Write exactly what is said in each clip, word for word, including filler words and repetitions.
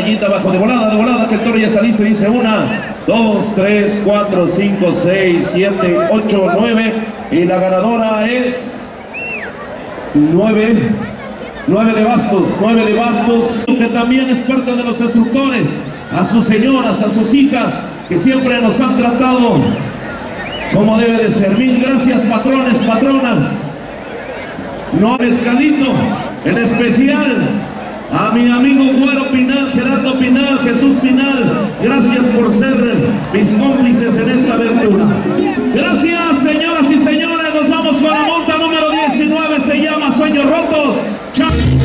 rayita abajo, de volada, de volada, que el toro ya está listo. Dice una, dos, tres, cuatro, cinco, seis, siete, ocho, nueve. Y la ganadora es nueve. Nueve de bastos, nueve de bastos, que también es parte de los destructores. A sus señoras, a sus hijas, que siempre nos han tratado como debe de ser. Mil gracias, patrones, patronas. No mezcalito, en especial a mi amigo Güero Pinal, Gerardo Pinal, Jesús Pinal. Gracias por ser mis cómplices en esta aventura. Gracias, señoras y señores. Nos vamos con la monta número diecinueve. Se llama Sueños Rotos. Chao.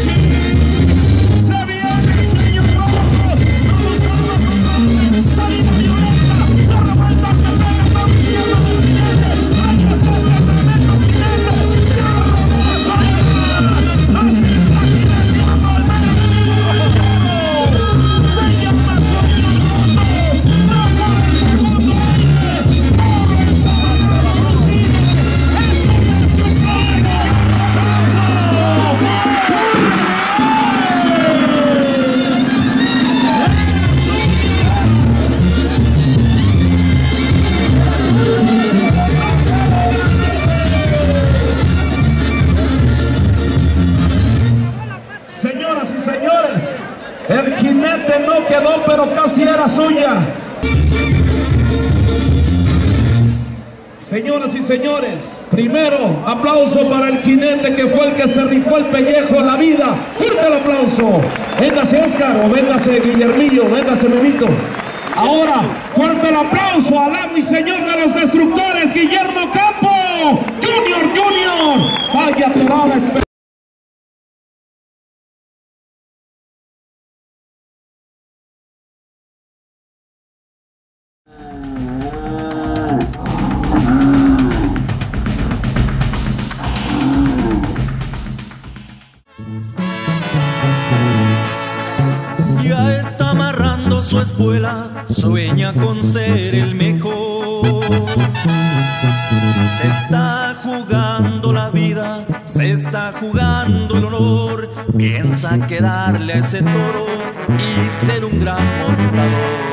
Señoras y señores, el jinete no quedó, pero casi era suya. Señoras y señores, primero aplauso para el jinete que fue el que se rifó el pellejo, la vida. Fuerte el aplauso. Véngase Oscar o véngase Guillermillo, véngase Benito. Ahora, fuerte el aplauso al amo y señor de los destructores, Guillermo Campo, Junior, Junior. Vaya torada especial. Ya está amarrando su espuela, sueña con ser el mejor. Se está jugando la vida, se está jugando el honor. Piensa quedarle a ese toro y ser un gran montador.